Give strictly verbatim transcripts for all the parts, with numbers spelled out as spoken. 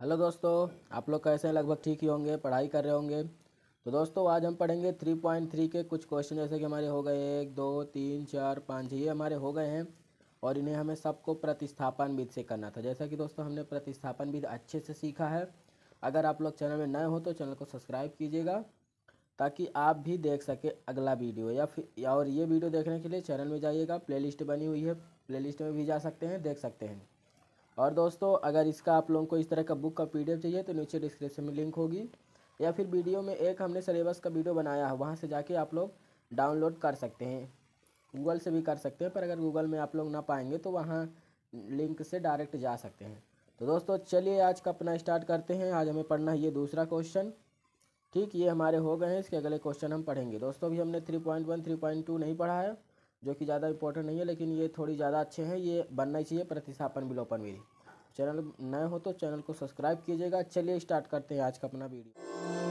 Hello दोस्तों, आप लोग कैसे हैं? लगभग ठीक ही होंगे, पढ़ाई कर रहे होंगे। तो दोस्तों आज हम पढ़ेंगे थ्री पॉइंट थ्री के कुछ क्वेश्चन, जैसे कि हमारे हो गए एक दो तीन चार पाँच, ये हमारे हो गए हैं। और इन्हें हमें सबको प्रतिस्थापन विधि से करना था। जैसा कि दोस्तों हमने प्रतिस्थापन विधि अच्छे से सीखा है। अगर आप लोग चैनल में नए हो तो चैनल को सब्सक्राइब कीजिएगा, ताकि आप भी देख सके अगला वीडियो। या फिर और ये वीडियो देखने के लिए चैनल में जाइएगा, प्लेलिस्ट बनी हुई है, प्लेलिस्ट में भी जा सकते हैं, देख सकते हैं। और दोस्तों अगर इसका आप लोगों को इस तरह का बुक का पीडीएफ चाहिए तो नीचे डिस्क्रिप्शन में लिंक होगी, या फिर वीडियो में एक हमने सिलेबस का वीडियो बनाया है, वहाँ से जाके आप लोग डाउनलोड कर सकते हैं। गूगल से भी कर सकते हैं, पर अगर गूगल में आप लोग ना पाएंगे तो वहाँ लिंक से डायरेक्ट जा सकते हैं। तो दोस्तों चलिए आज का अपना स्टार्ट करते हैं। आज हमें पढ़ना है ये दूसरा क्वेश्चन। ठीक, ये हमारे हो गए हैं, इसके अगले क्वेश्चन हम पढ़ेंगे। दोस्तों अभी हमने three point one three point two नहीं पढ़ा है, जो कि ज़्यादा इंपॉर्टेंट नहीं है, लेकिन ये थोड़ी ज़्यादा अच्छे हैं। ये बनना ही चाहिए प्रतिस्थापन विलोपन विधि। चैनल नए हो तो चैनल को सब्सक्राइब कीजिएगा। चलिए स्टार्ट करते हैं आज का अपना वीडियो।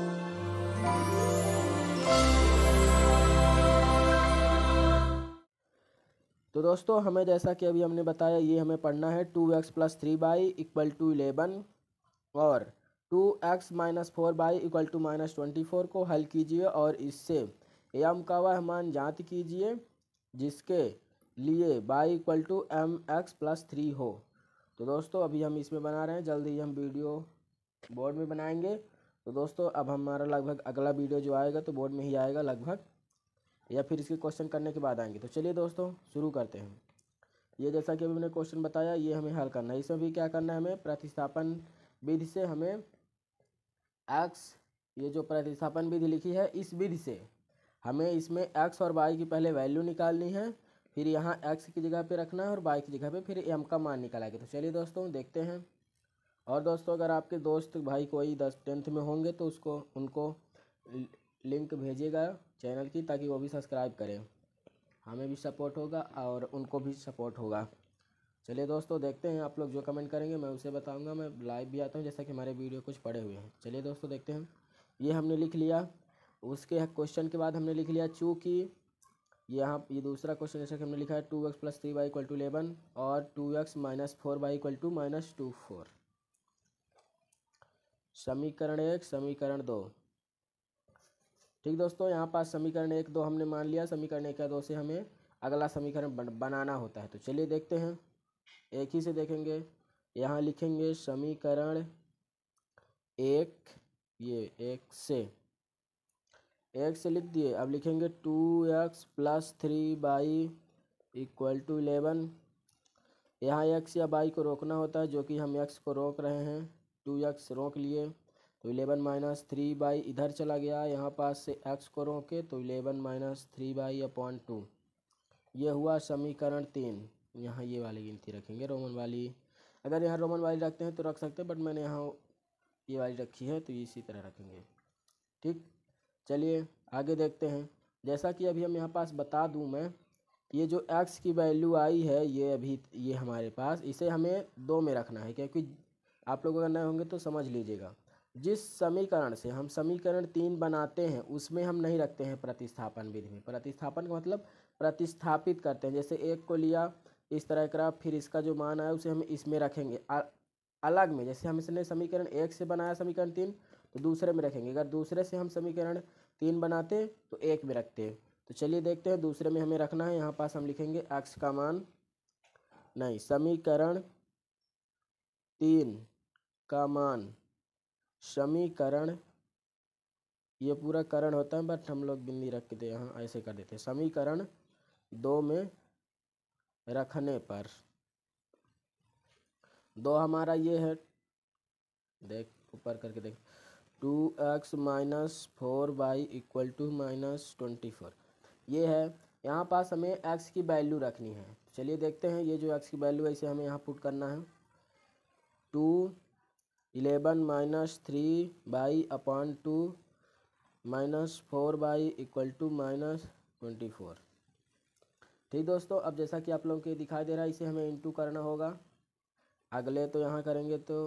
तो दोस्तों हमें जैसा कि अभी हमने बताया, ये हमें पढ़ना है two x plus three y equal to eleven और two x minus four y equal to minus twenty four को हल कीजिए और इससे एम का वह मान ज्ञात कीजिए जिसके लिए y equal to m x plus three हो। तो दोस्तों अभी हम इसमें बना रहे हैं, जल्दी ही हम वीडियो बोर्ड में बनाएंगे। तो दोस्तों अब हमारा लगभग अगला वीडियो जो आएगा तो बोर्ड में ही आएगा लगभग, या फिर इसके क्वेश्चन करने के बाद आएंगे। तो चलिए दोस्तों शुरू करते हैं। ये जैसा कि अभी मैंने क्वेश्चन बताया, ये हमें हल करना है। इसमें भी क्या करना है, हमें प्रतिस्थापन विधि से हमें एक्स, ये जो प्रतिस्थापन विधि लिखी है इस विधि से हमें इसमें एक्स और वाई की पहले वैल्यू निकालनी है, फिर यहाँ एक्स की जगह पे रखना है और वाई की जगह पे फिर एम का मान निकालेंगे। तो चलिए दोस्तों देखते हैं। और दोस्तों अगर आपके दोस्त भाई कोई दस टेंथ में होंगे तो उसको उनको लिंक भेजिएगा चैनल की, ताकि वो भी सब्सक्राइब करें। हमें भी सपोर्ट होगा और उनको भी सपोर्ट होगा। चलिए दोस्तों देखते हैं, आप लोग जो कमेंट करेंगे मैं उसे बताऊंगा। मैं लाइव भी आता हूं, जैसा कि हमारे वीडियो कुछ पड़े हुए हैं। चलिए दोस्तों देखते हैं। ये हमने लिख लिया, उसके क्वेश्चन के बाद हमने लिख लिया चूँकि यहाँ ये दूसरा क्वेश्चन जैसा कि हमने लिखा है two x plus three y equal to eleven और two x minus four y equal to minus two four. समीकरण एक, समीकरण दो। ठीक दोस्तों, यहाँ पास समीकरण एक दो हमने मान लिया। समीकरण एक या दो से हमें अगला समीकरण बन, बनाना होता है। तो चलिए देखते हैं, एक ही से देखेंगे। यहाँ लिखेंगे समीकरण एक, ये एक से एक से लिख दिए। अब लिखेंगे two x plus three y equal to eleven. यहाँ एक्स या बाई को रोकना होता है, जो कि हम एक्स को रोक रहे हैं। टू एक्स रोक लिए तो इलेवन माइनस थ्री बाई इधर चला गया, यहाँ पास से एक्स को रोके तो eleven minus three y upon two. ये हुआ समीकरण तीन। यहाँ ये वाली गिनती रखेंगे रोमन वाली। अगर यहाँ रोमन वाली रखते हैं तो रख सकते हैं, बट मैंने यहाँ ये वाली रखी है तो इसी तरह रखेंगे। ठीक, चलिए आगे देखते हैं। जैसा कि अभी हम यहाँ पास बता दूँ मैं, ये जो x की वैल्यू आई है, ये अभी ये हमारे पास, इसे हमें दो में रखना है, क्योंकि आप लोग अगर नए होंगे तो समझ लीजिएगा। जिस समीकरण से हम समीकरण तीन बनाते हैं उसमें हम नहीं रखते हैं प्रतिस्थापन विधि में। प्रतिस्थापन का मतलब प्रतिस्थापित करते हैं। जैसे एक को लिया इस तरह का, फिर इसका जो मान आया उसे हम इसमें रखेंगे अलग में। जैसे हम इसने समीकरण एक से बनाया समीकरण तीन, तो दूसरे में रखेंगे। अगर दूसरे से हम समीकरण तीन बनाते तो एक में रखते। तो चलिए देखते हैं, दूसरे में हमें रखना है। यहाँ पास हम लिखेंगे x का मान, नहीं, समीकरण तीन का मान, समीकरण, ये पूरा करण होता है बट हम लोग बिंदी रख के यहाँ ऐसे कर देते हैं। समीकरण दो में रखने पर, दो हमारा ये है, देख ऊपर करके देख, two x minus four y equal to minus twenty four, ये है। यहाँ पास हमें x की वैल्यू रखनी है। चलिए देखते हैं, ये जो x की वैल्यू है इसे हमें यहाँ पुट करना है। Two eleven minus three y upon two minus four y equal to minus twenty four. ठीक दोस्तों, अब जैसा कि आप लोगों को दिखाई दे रहा है, इसे हमें इंटू करना होगा। अगले तो यहाँ करेंगे तो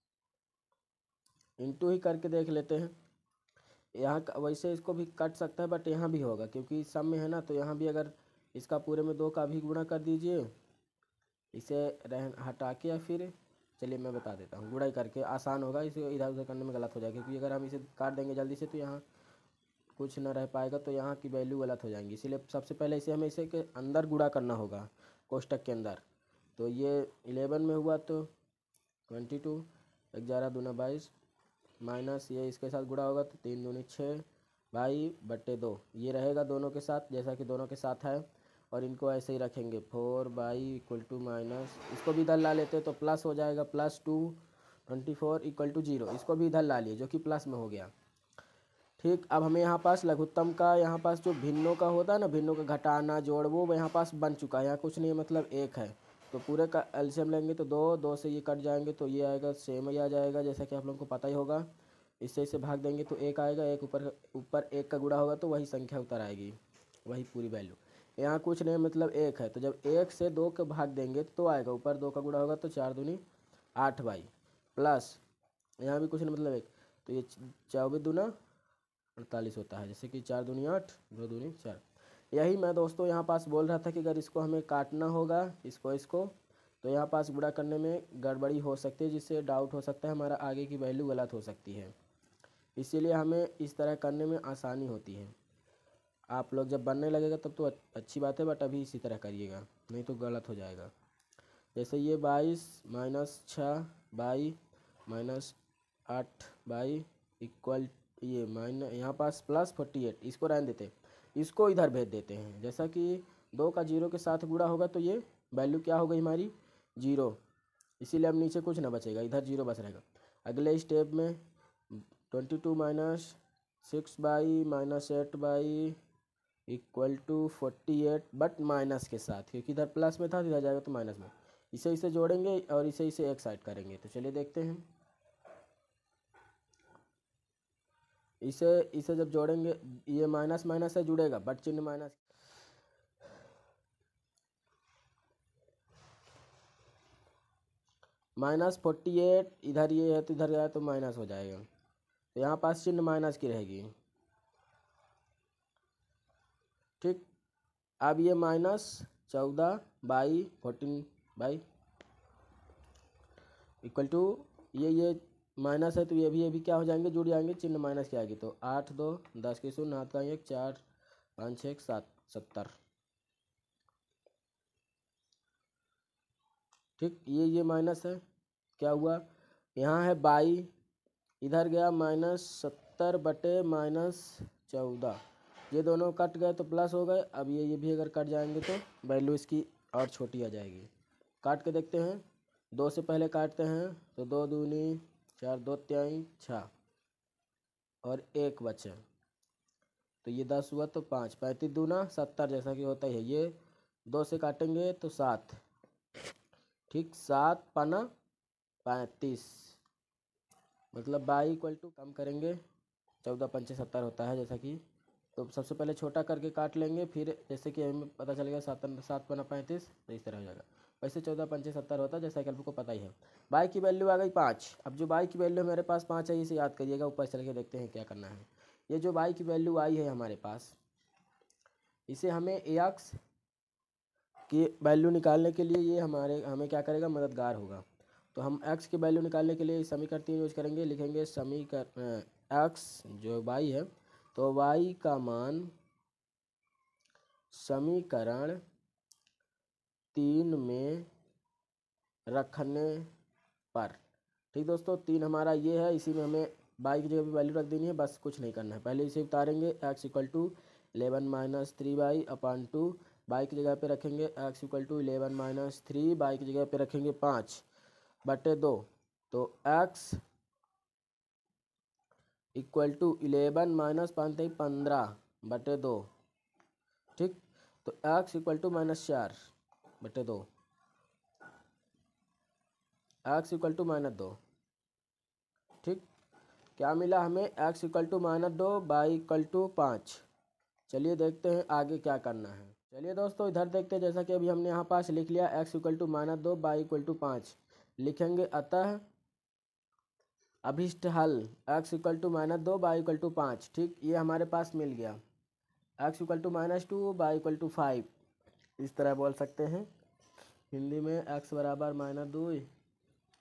इंटू ही करके देख लेते हैं। यहाँ वैसे इसको भी कट सकता है, बट यहाँ भी होगा क्योंकि सब में है ना। तो यहाँ भी अगर इसका पूरे में दो का भी गुणा कर दीजिए, इसे रह हटा के, या फिर चलिए मैं बता देता हूँ, गुड़ाई करके आसान होगा, इसे इधर उधर करने में गलत हो जाएगा, क्योंकि अगर हम इसे काट देंगे जल्दी से तो यहाँ कुछ ना रह पाएगा, तो यहाँ की वैल्यू गलत हो जाएंगी। इसीलिए सबसे पहले इसे हमें इसे के अंदर गुणा करना होगा, कोष्टक के अंदर। तो ये इलेवन में हुआ तो ट्वेंटी टू, ग्यारह दूना बाईस, माइनस ये इसके साथ गुणा होगा तो तीन दूनी छः बाई बट्टे दो, ये रहेगा दोनों के साथ जैसा कि दोनों के साथ है। और इनको ऐसे ही रखेंगे, four y equal to minus, इसको भी इधर ला लेते तो प्लस हो जाएगा, plus two twenty four equal to zero, इसको भी इधर ला लिए जो कि प्लस में हो गया। ठीक, अब हमें यहाँ पास लघुत्तम का, यहाँ पास जो भिन्नों का होता है ना, भिन्नों का घटाना जोड़, वो यहाँ पास बन चुका है, यहाँ कुछ नहीं है, मतलब एक है। तो पूरे का एलसीएम लेंगे तो दो, दो से ये कट जाएंगे तो ये आएगा, सेम ही आ जाएगा जैसा कि आप लोगों को पता ही होगा। इससे इसे भाग देंगे तो एक आएगा, एक ऊपर ऊपर एक का गुणा होगा तो वही संख्या उतर आएगी, वही पूरी वैल्यू। यहाँ कुछ नहीं मतलब एक है, तो जब एक से दो का भाग देंगे तो आएगा, ऊपर दो का गुणा होगा तो चार दूनी आठ बाई, प्लस यहाँ भी कुछ नहीं मतलब एक, तो ये चौबीस दूना अड़तालीस होता है, जैसे कि चार दूनी आठ, दो दूनी चार। यही मैं दोस्तों यहाँ पास बोल रहा था कि अगर इसको हमें काटना होगा इसको इसको, तो यहाँ पास गुणा करने में गड़बड़ी हो सकती है, जिससे डाउट हो सकता है हमारा आगे की वैल्यू गलत हो सकती है। इसीलिए हमें इस तरह करने में आसानी होती है। आप लोग जब बनने लगेगा तब तो अच्छी बात है, बट अभी इसी तरह करिएगा नहीं तो गलत हो जाएगा। जैसे ये बाईस माइनस छः बाई माइनस आठ बाई इक्वल, ये माइनस यहाँ पास प्लस फोर्टी एट, इसको रहने देते, इसको इधर भेज देते हैं। जैसा कि दो का जीरो के साथ गुणा होगा तो ये वैल्यू क्या हो गई हमारी, जीरो, इसीलिए अब नीचे कुछ ना बचेगा, इधर जीरो बच रहेगा। अगले स्टेप में twenty two minus six y minus eight y equal to forty eight, but minus के साथ, क्योंकि इधर प्लस में था तो इधर जाएगा तो माइनस में। इसे इसे जोड़ेंगे और इसे इसे एक साइड करेंगे, तो चलिए देखते हैं। इसे इसे जब जोड़ेंगे, ये माइनस माइनस से जुड़ेगा, बट चिन्ह माइनस, माइनस फोर्टी एट, इधर ये है तो इधर गया तो माइनस हो जाएगा, तो यहाँ पास चिन्ह माइनस की रहेगी। ठीक, अब ये माइनस चौदह y fourteen y equal to, ये ये माइनस है तो ये भी ये भी क्या हो जाएंगे, जुड़ जाएंगे, चिन्ह माइनस की आएगी, तो आठ दो दस के शून्य, हाथ का एक, चार पाँच छः सात, सत्तर। ठीक, ये ये माइनस है, क्या हुआ, यहाँ है बाई, इधर गया माइनस सत्तर बटे माइनस चौदह, ये दोनों कट गए तो प्लस हो गए। अब ये ये भी अगर कट जाएंगे तो वैल्यू इसकी और छोटी आ जाएगी। काट के देखते हैं, दो से पहले काटते हैं तो दो दूनी चार, दो त्याई छः और एक बचे, तो ये दस हुआ तो पाँच, पैंतीस दूना सत्तर जैसा कि होता ही है। ये दो से काटेंगे तो सात, ठीक, सात पाना पैंतीस, मतलब बाई इक्वल टू, कम करेंगे चौदह पंचे सत्तर होता है जैसा कि, तो सबसे पहले छोटा करके काट लेंगे, फिर जैसे कि हमें पता चल गया सात सात पना पैंतीस, तो इस तरह हो जाएगा। वैसे चौदह पंचे सत्तर होता है जैसा कि आपको पता ही है। बाई की वैल्यू आ गई पाँच, अब जो बाई की वैल्यू मेरे पास पाँच है इसे याद करिएगा, ऊपर चल के देखते हैं क्या करना है। ये जो बाई की वैल्यू आई है हमारे पास, इसे हमें एक्स की वैल्यू निकालने के लिए ये हमारे हमें क्या करेगा, मददगार होगा। तो हम x की वैल्यू निकालने के लिए समीकरण तीन यूज करेंगे, लिखेंगे समीकरण x जो y है, तो y का मान समीकरण तीन में रखने पर, ठीक दोस्तों, तीन हमारा ये है, इसी में हमें y की जगह पे वैल्यू रख देनी है, बस कुछ नहीं करना है। पहले इसे उतारेंगे, x equal to eleven minus three y upon two, y की जगह पे रखेंगे x equal to eleven minus three, y की जगह पे रखेंगे पाँच बटे दो, तो x equal to eleven minus पाँच तेईस पंद्रह बटे दो, ठीक, तो x इक्वल टू माइनस चार बटे दो, x इक्वल टू माइनस दो, ठीक, क्या मिला हमें, x इक्वल टू माइनस दो, बाई इक्वल टू पाँच। चलिए देखते हैं आगे क्या करना है। चलिए दोस्तों इधर देखते हैं, जैसा कि अभी हमने यहाँ पास लिख लिया x इक्वल टू माइनस दो, बाई इक्वल टू पाँच, लिखेंगे अतः अभिष्ट हल x इक्वल टू माइनस दो, बाई इक्वल टू पाँच, ठीक, ये हमारे पास मिल गया। x equal to minus two, y equal to five, इस तरह बोल सकते हैं हिंदी में, x बराबर माइनस दो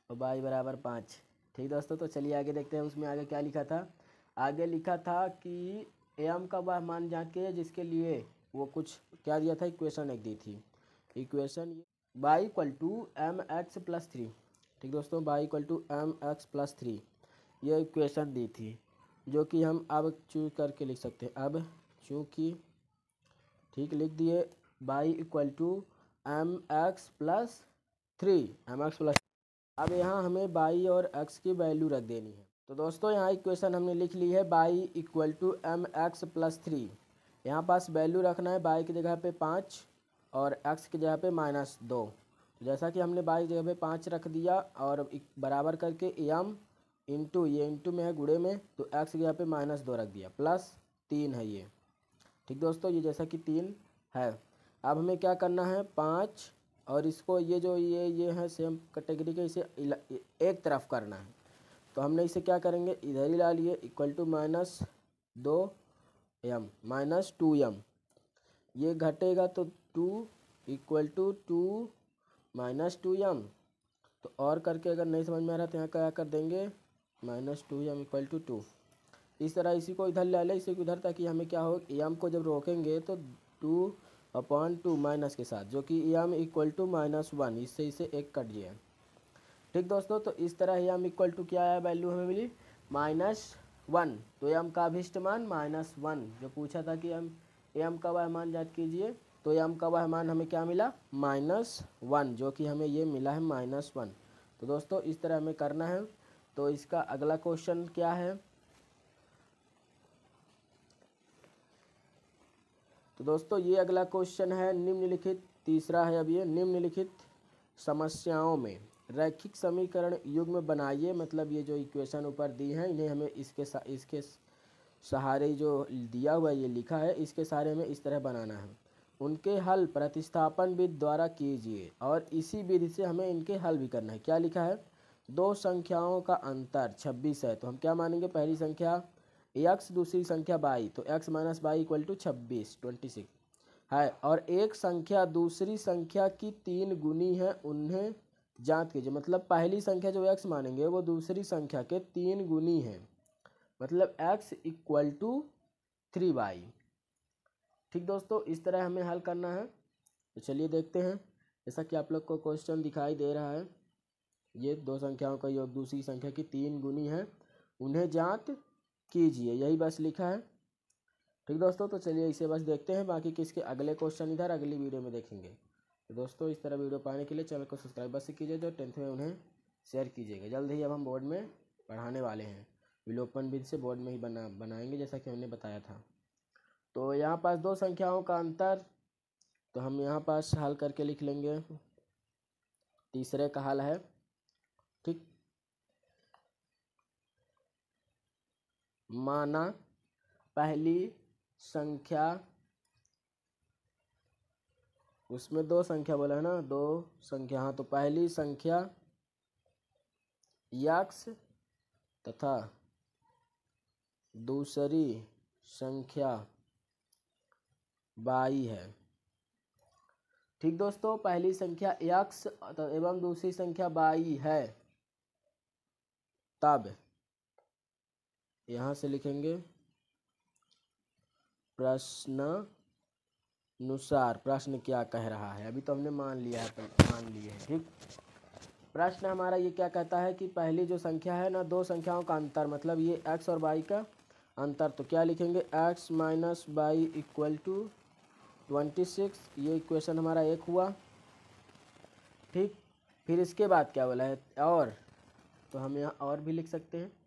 और बाई बराबर पाँच। ठीक दोस्तों, तो चलिए आगे देखते हैं उसमें आगे क्या लिखा था। आगे लिखा था कि एम का वह मान जाके जिसके लिए वो कुछ क्या दिया था, इक्वेशन एक दी थी। Equation y equal to m x plus three. ठीक दोस्तों, y equal to m x plus three ये इक्वेशन दी थी, जो कि हम अब चूज करके लिख सकते हैं। अब चूँकि ठीक लिख दिए y equal to m x plus three m x plus. अब यहाँ हमें बाई और एक्स की वैल्यू रख देनी है। तो दोस्तों यहाँ इक्वेशन हमने लिख ली है y equal to m x plus three. यहाँ पास वैल्यू रखना है बाई की जगह पे पाँच और एक्स की जगह पे माइनस दो। तो जैसा कि हमने बाई की जगह पे पाँच रख दिया और बराबर करके एम इंटू ये इंटू में है गुणे में, तो एक्स की जगह पे माइनस दो रख दिया, प्लस तीन है ये। ठीक दोस्तों, ये जैसा कि तीन है। अब हमें क्या करना है, पाँच और इसको ये जो ये ये है सेम कैटेगरी के, इसे एक तरफ करना है। तो हमने इसे क्या करेंगे, इधर ही ला लिए इक्वल टू माइनस दो एम माइनस टू एम। ये घटेगा तो two equal to two minus two m. तो और करके अगर नहीं समझ में आ रहा तो यहाँ क्या कर देंगे, minus two m equal to two. इस तरह इसी को इधर ले लें, इसी को इधर, ताकि हमें क्या हो, एम को जब रोकेंगे तो टू अपॉन टू माइनस के साथ, जो कि m equal to minus one, इससे इसे एक कट गया। ठीक दोस्तों, तो इस तरह एम इक्वल टू क्या आया, वैल्यू हमें मिली माइनस वन। तो एम का अभिष्ट मान माइनस वन, जो पूछा था कि एम एम का वह मान ज्ञात कीजिए, तो एम का वह मान हमें क्या मिला, माइनस वन, जो कि हमें ये मिला है माइनस वन। तो दोस्तों इस तरह हमें करना है। तो इसका अगला क्वेश्चन क्या है, तो दोस्तों ये अगला क्वेश्चन है निम्नलिखित, तीसरा है अब ये, निम्नलिखित समस्याओं में रैखिक समीकरण युग्म बनाइए। मतलब ये जो इक्वेशन ऊपर दी हैं इन्हें हमें इसके सा, इसके सहारे जो दिया हुआ ये लिखा है, इसके सहारे में इस तरह बनाना है। उनके हल प्रतिस्थापन विधि द्वारा कीजिए, और इसी विधि से हमें इनके हल भी करना है। क्या लिखा है, दो संख्याओं का अंतर छब्बीस है, तो हम क्या मानेंगे, पहली संख्या एक्स दूसरी संख्या बाई, तो x minus y equal to छब्बीस ट्वेंटी सिक्स है। और एक संख्या दूसरी संख्या की तीन गुनी है, उन्हें जांच कीजिए। मतलब पहली संख्या जो एक्स मानेंगे वो दूसरी संख्या के तीन गुनी है, मतलब x equal to three y. ठीक दोस्तों, इस तरह हमें हल करना है। तो चलिए देखते हैं। जैसा कि आप लोग को क्वेश्चन दिखाई दे रहा है, ये दो संख्याओं का योग दूसरी संख्या की तीन गुनी है, उन्हें जांच कीजिए, यही बस लिखा है। ठीक दोस्तों, तो चलिए इसे बस देखते हैं, बाकी किसके अगले क्वेश्चन इधर अगली वीडियो में देखेंगे। तो दोस्तों इस तरह वीडियो पाने के लिए चैनल को सब्सक्राइब बस कीजिए, जो टेंथ में उन्हें शेयर कीजिएगा। जल्द ही अब हम बोर्ड में पढ़ाने वाले हैं, विलोपन विधि से बोर्ड में ही बना बनाएंगे जैसा कि हमने बताया था। तो यहाँ पास दो संख्याओं का अंतर, तो हम यहाँ पास हल करके लिख लेंगे। तीसरे का हल है, ठीक, माना पहली संख्या, उसमें दो संख्या बोला है ना, दो संख्या, हाँ, तो पहली संख्या एक्स तथा दूसरी संख्या बाई है। ठीक दोस्तों, पहली संख्या एक्स एवं दूसरी संख्या बाई है, तब यहाँ से लिखेंगे प्रश्नानुसार प्रश्न क्या कह रहा है। अभी तो हमने मान लिया है, मान लिए है। ठीक, प्रश्न हमारा ये क्या कहता है कि पहली जो संख्या है ना, दो संख्याओं का अंतर, मतलब ये x और y का अंतर, तो क्या लिखेंगे, x minus y equal to twenty six. ये इक्वेशन हमारा एक हुआ। ठीक, फिर इसके बाद क्या बोला है, और, तो हम यहाँ और भी लिख सकते हैं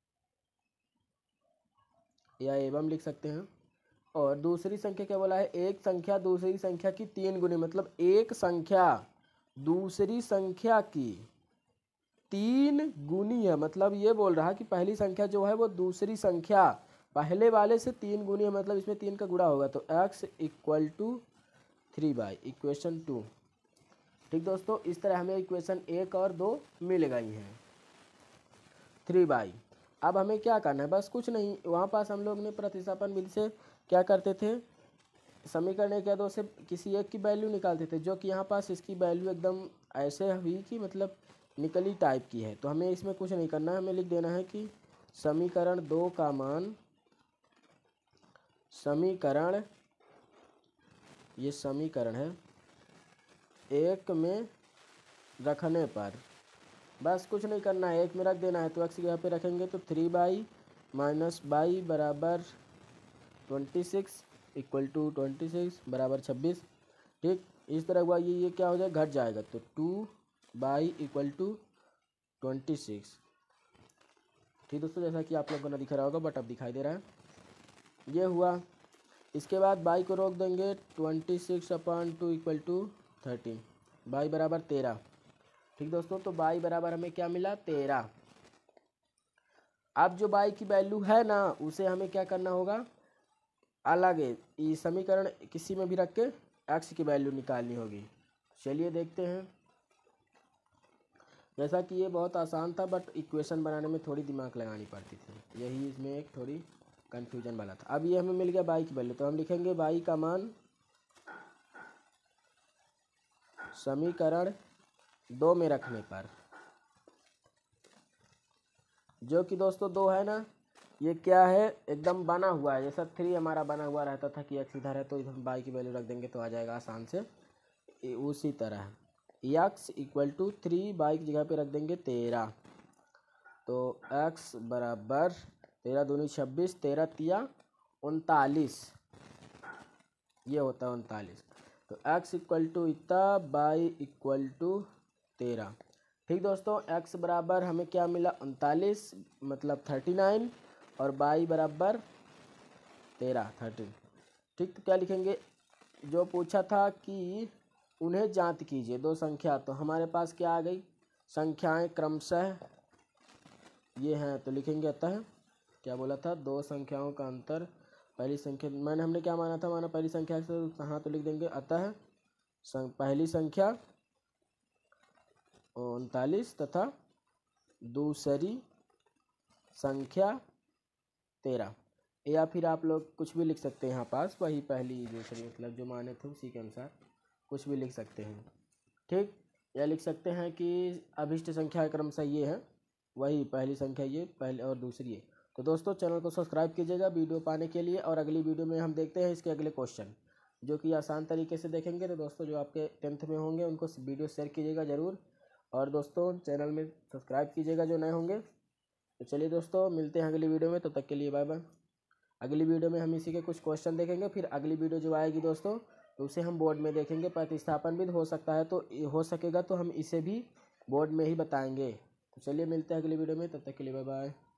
या एवं लिख सकते हैं। और दूसरी संख्या क्या बोला है, एक संख्या दूसरी संख्या की तीन गुनी, मतलब एक संख्या दूसरी संख्या की तीन गुनी है। मतलब ये बोल रहा है कि पहली संख्या जो है वो दूसरी संख्या पहले वाले से तीन गुनी है, मतलब इसमें तीन का गुणा होगा, तो x equal to three y, equation two. ठीक दोस्तों, इस तरह हमें इक्वेशन एक और दो मिल गई हैं, थ्री बाई। अब हमें क्या करना है, बस कुछ नहीं, वहाँ पास हम लोग ने प्रतिस्थापन विधि से क्या करते थे, समीकरण एक या दो से किसी एक की वैल्यू निकालते थे, जो कि यहाँ पास इसकी वैल्यू एकदम ऐसे हुई कि मतलब निकली टाइप की है, तो हमें इसमें कुछ नहीं करना है, हमें लिख देना है कि समीकरण दो का मान, समीकरण ये समीकरण है एक में रखने पर, बस कुछ नहीं करना है, एक में रख देना है। तो एक्स यहाँ पे रखेंगे तो थ्री बाई माइनस बाई बराबर twenty six equal to twenty six बराबर छब्बीस। ठीक, इस तरह हुआ, ये ये क्या हो जाएगा, घट जाएगा, तो two y equal to twenty six. ठीक दोस्तों, जैसा कि आप लोगों को ना दिख रहा होगा बट अब दिखाई दे रहा है, ये हुआ। इसके बाद बाई को रोक देंगे, twenty six upon two equal to thirteen, y बराबर तेरह। ठीक दोस्तों, तो बाई बराबर हमें क्या मिला, तेरह। अब जो बाई की वैल्यू है ना, उसे हमें क्या करना होगा, अलग है, ये समीकरण किसी में भी रख के एक्स की वैल्यू निकालनी होगी। चलिए देखते हैं। जैसा कि ये बहुत आसान था बट इक्वेशन बनाने में थोड़ी दिमाग लगानी पड़ती थी, यही इसमें एक थोड़ी कन्फ्यूजन वाला था। अब ये हमें मिल गया बाई की वैल्यू, तो हम लिखेंगे बाई का मान समीकरण दो में रखने पर, जो कि दोस्तों दो है ना, ये क्या है, एकदम बना हुआ है, जैसा थ्री हमारा बना हुआ रहता था कि एक्स इधर है तो इधर बाई की वैल्यू रख देंगे तो आ जाएगा आसान से, उसी तरह x equal to three, y की जगह पे रख देंगे तेरह, तो एक्स बराबर तेरह दूनी छब्बीस, तेरह तिया उनतालीस, ये होता है उनतालीस। तो एक्स इक्वल टू इतना, बाई इक्वल टू तेरह। ठीक दोस्तों, x बराबर हमें क्या मिला, उनतालीस मतलब थर्टी नाइन, और बाई बराबर तेरह, थर्टीन। ठीक, तो क्या लिखेंगे, जो पूछा था कि उन्हें ज्ञात कीजिए दो संख्या, तो हमारे पास क्या आ गई, संख्याएं क्रमशः ये हैं, तो लिखेंगे अतः, क्या बोला था, दो संख्याओं का अंतर, पहली संख्या मैंने हमने क्या माना था, माना पहली संख्या से, हाँ तो लिख देंगे अतः पहली संख्या उनतालीस तथा दूसरी संख्या तेरह, या फिर आप लोग कुछ भी लिख सकते हैं यहाँ पास, वही पहली दूसरी मतलब जो माने थे उसी के अनुसार कुछ भी लिख सकते हैं। ठीक, या लिख सकते हैं कि अभिष्ट संख्या क्रमशः ये है, वही पहली संख्या ये पहले और दूसरी ये। तो दोस्तों चैनल को सब्सक्राइब कीजिएगा वीडियो पाने के लिए, और अगली वीडियो में हम देखते हैं इसके अगले क्वेश्चन, जो कि आसान तरीके से देखेंगे। तो दोस्तों जो आपके टेंथ में होंगे उनको वीडियो शेयर कीजिएगा ज़रूर, और दोस्तों चैनल में सब्सक्राइब कीजिएगा जो नए होंगे। तो चलिए दोस्तों मिलते हैं अगली वीडियो में, तब तक के लिए बाय बाय। अगली वीडियो में हम इसी के कुछ क्वेश्चन देखेंगे, फिर अगली वीडियो जो आएगी दोस्तों तो उसे हम बोर्ड में देखेंगे, प्रतिस्थापन भी हो सकता है, तो हो सकेगा तो हम इसे भी बोर्ड में ही बताएंगे। तो चलिए मिलते हैं अगली वीडियो में, तब तक के लिए बाय बाय।